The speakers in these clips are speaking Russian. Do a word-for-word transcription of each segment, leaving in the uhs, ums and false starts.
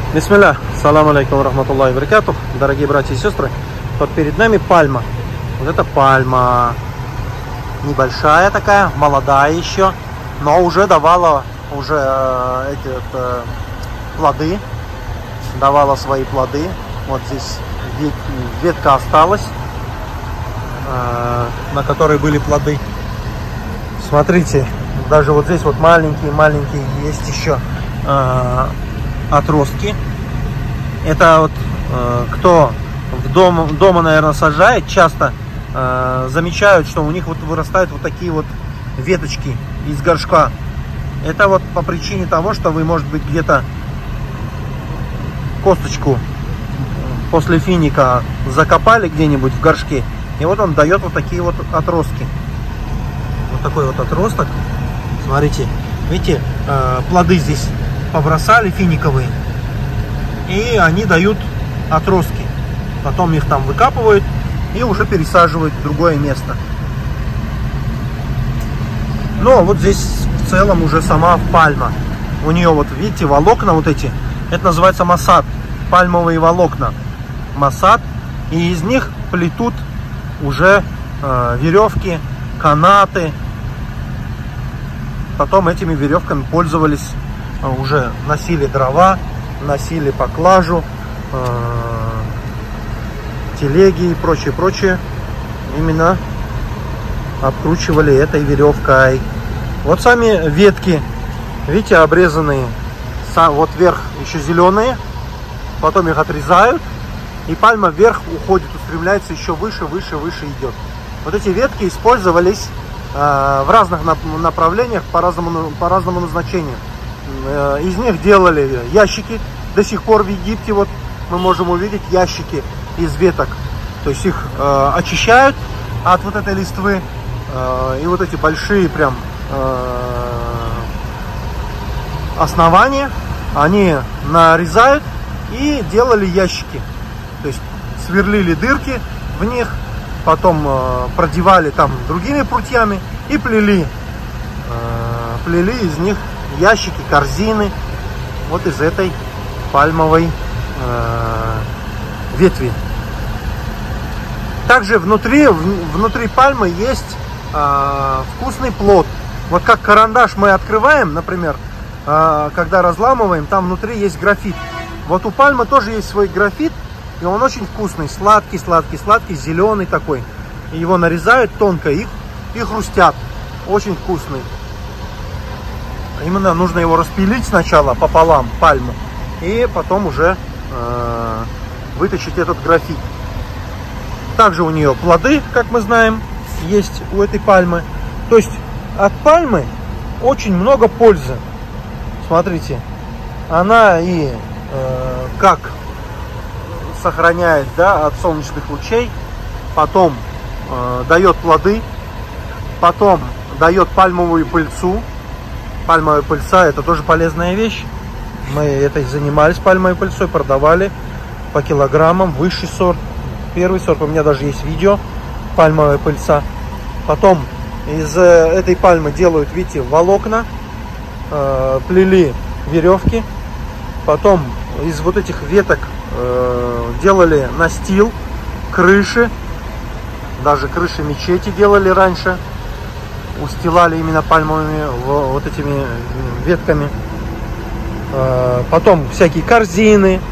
Бисмилля, салам алейкум рахматуллахи баракатух. Дорогие братья и сестры, вот перед нами пальма. Вот это пальма. Небольшая такая, молодая еще, но уже давала уже э, эти э, плоды. Давала свои плоды. Вот здесь вет, ветка осталась, э, на которой были плоды. Смотрите, даже вот здесь вот маленькие-маленькие есть еще э, отростки. Это вот э, кто в дом, дома, наверное, сажает, часто э, замечают, что у них вот вырастают вот такие вот веточки из горшка. Это вот по причине того, что вы, может быть, где-то косточку после финика закопали где-нибудь в горшке, и вот он дает вот такие вот отростки. Вот такой вот отросток. Смотрите, видите, э, плоды здесь побросали финиковые, и они дают отростки. Потом их там выкапывают и уже пересаживают в другое место. Но вот здесь в целом уже сама пальма. У нее вот, видите, волокна вот эти. Это называется масад. Пальмовые волокна. Масад. И из них плетут уже э, веревки, канаты. Потом этими веревками пользовались, э, уже носили дрова, носили поклажу, э, телеги и прочее, прочее. Именно обкручивали этой веревкой. Вот сами ветки, видите, обрезанные. Вот вверх еще зеленые. Потом их отрезают. И пальма вверх уходит, устремляется еще выше, выше, выше идет. Вот эти ветки использовались э, в разных направлениях по разному, по разному назначению. Э, из них делали ящики. До сих пор в Египте вот мы можем увидеть ящики из веток. То есть их э, очищают от вот этой листвы. Э, и вот эти большие прям э, основания они нарезают и делали ящики. То есть сверлили дырки в них, потом э, продевали там другими прутьями и плели. Э, плели из них ящики, корзины. Вот из этой пальмовой э, ветви. Также внутри, внутри пальмы есть э, вкусный плод. Вот как карандаш мы открываем, например, э, когда разламываем, там внутри есть графит. Вот у пальмы тоже есть свой графит, и он очень вкусный, сладкий, сладкий, сладкий, зеленый такой. И его нарезают тонко и, и хрустят. Очень вкусный. Именно нужно его распилить сначала пополам, пальму, и потом уже э, вытащить этот графит. Также у нее плоды, как мы знаем, есть у этой пальмы. То есть от пальмы очень много пользы. Смотрите, она и э, как сохраняет, да, от солнечных лучей, потом э, дает плоды, потом дает пальмовую пыльцу. Пальмовая пыльца — это тоже полезная вещь. Мы этой занимались, пальмовой пыльцой, продавали по килограммам, высший сорт. Первый сорт, у меня даже есть видео, пальмовая пыльца. Потом из этой пальмы делают, видите, волокна, э, плели веревки. Потом из вот этих веток э, делали настил, крыши. Даже крыши мечети делали раньше. Устилали именно пальмовыми вот этими ветками. Э, потом всякие корзины,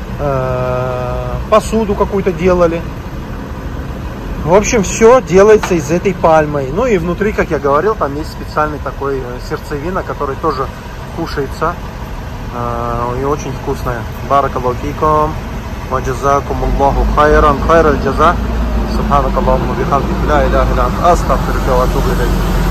посуду какую-то делали. В общем, все делается из этой пальмы. Ну и внутри, как я говорил, там есть специальный такой сердцевина, который тоже кушается. И очень вкусная. Баракаллаху фикум ва джазакумуллаху хайран хайрал джаза. Субханакаллахумма бихамдика ла иляха илля анта астагфирука ва атубу илейк.